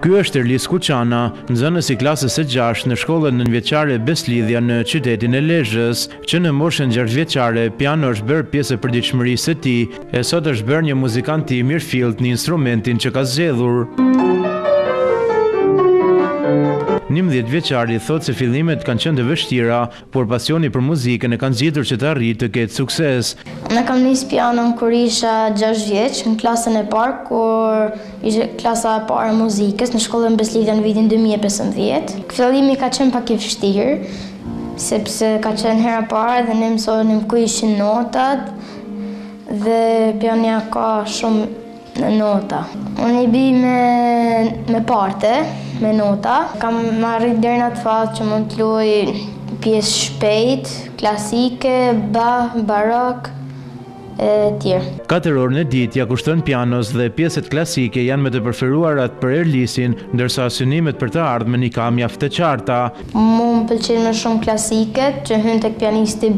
Ky është Erlis Kuçana, nxënës i klasës së 6 në shkollën nënvjeçare Beslidhja në qytetin e Lezhës, që në moshën 6 vjeçare piano është bërë pjesë e përditshmërisë së tij, e sot është bërë një muzikant i mirëfillt në instrumentin që ka zgjedhur. 11 vjeçari thotë se fillimet kanë qenë të vështira, por pasioni për muzikën e kanë zgjedhur që të arrijë të ketë sukses. Unë kam nis pianon kur isha 6 vjeç, në klasën e parë, kur ishte klasa e parë e muzikës në shkollën Beslidhja në vitin 2015. Fillimi ka qenë pak i vështirë, sepse ka qenë hera parë dhe ne mësonim ku ishin notat dhe pianoja ka shumë në nota. Unë i bi me parte, me nota. Kam arrit deri në atë fat që mund të luaj pjesë shpejt, klasike, barok e tjerë. 4 orë në ditë ja kushton pianos dhe pjesët klasike janë me të preferuarat për Erlisin, ndërsa synimet për të ardhmen i ka mjaft të qarta. Mu më pëlqejnë më shumë klasiket që hyn tek pianisti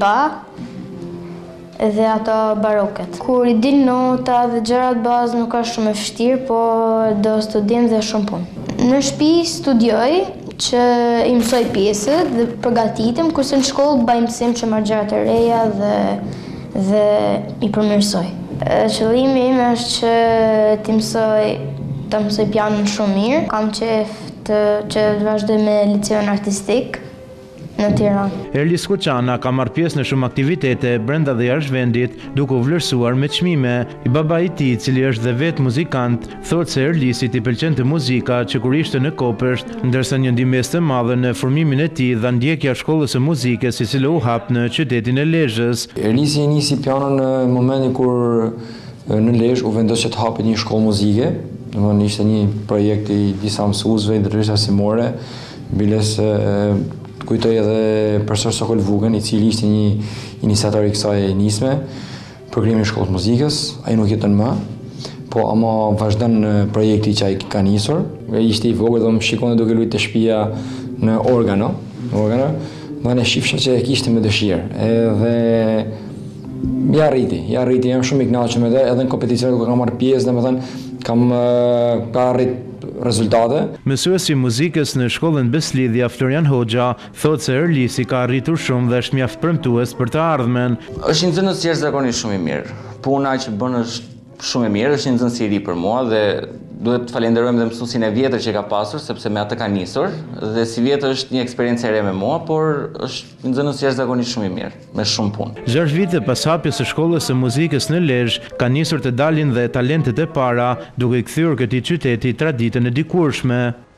dhe ato baroket. Kur i din nota dhe gjërat bazë nuk ka shumë e vështirë, po do studim dhe shumë punë. Në shtëpi studioj që i mësoj pjesët dhe përgatitem, kurse në shkollë bëj mësim që marr gjërat e reja dhe i përmirësoj. Qëllimi im është që të mësoj pianon shumë mirë. Kam qejf që të vazhdoj me liceun artistik në Tiranë. Erlis Kuçana ka marrë pjesë në shumë aktivitete brenda dhe jashtë vendit, duke u vlerësuar me çmime. I baba i tij, i cili është dhe vetë muzikant, thotë se Erlisit i pëlqente muzika që kur ishte në Kopësht, ndërsa një ndihmës të madhe në formimin e tij dha ndjekja shkollës së muzikës, i cila u hap në qytetin e Lezhës. Erlisi nisi pianon në momentin kur në Lezhë u vendosi të hapet një shkollë muzike. Domethënë ishte një projekt i disa mësuesve ndërsa simore, biles kujtoj edhe profesor Sokol Vugën, i cili ishte një iniciator i kësaj nisme për krijimin e shkollës muzikës. Ai nuk jeton më, po ama vazhdon projekti që ai ka nisur. Ishte i vogël dhe më shikonte duke luajtur te shtëpia në organo. Dhe ne shifsha që e kishte me dëshirë. Edhe ja arriti, jam shumë i kënaqur me të, edhe në kompeticionet ku kam marrë pjesë, domethënë ka arrit rezultate. Mësuesi i muzikës në shkollën Beslidhja, Florian Hoxha, thotë se Erlisi ka arritur shumë dhe është mjaft premtues për të ardhmen. Është një nxënës jashtëzakonisht shumë i mirë. Puna që bën është shumë e mirë, është një nxënës i ri për mua dhe duhet të falenderojmë dhe mësuesin e vjetër që ka pasur, sepse me atë ka nisur, dhe si vjetër është një eksperiencë e re me mua, por është një nxënës jashtëzakonisht shumë i mirë, me shumë punë. 6 vite pas hapjes së shkollës së muzikës në Lezhë, ka nisur të dalin dhe talentet e para, duke kthyer këtij qyteti traditën e dikurshme.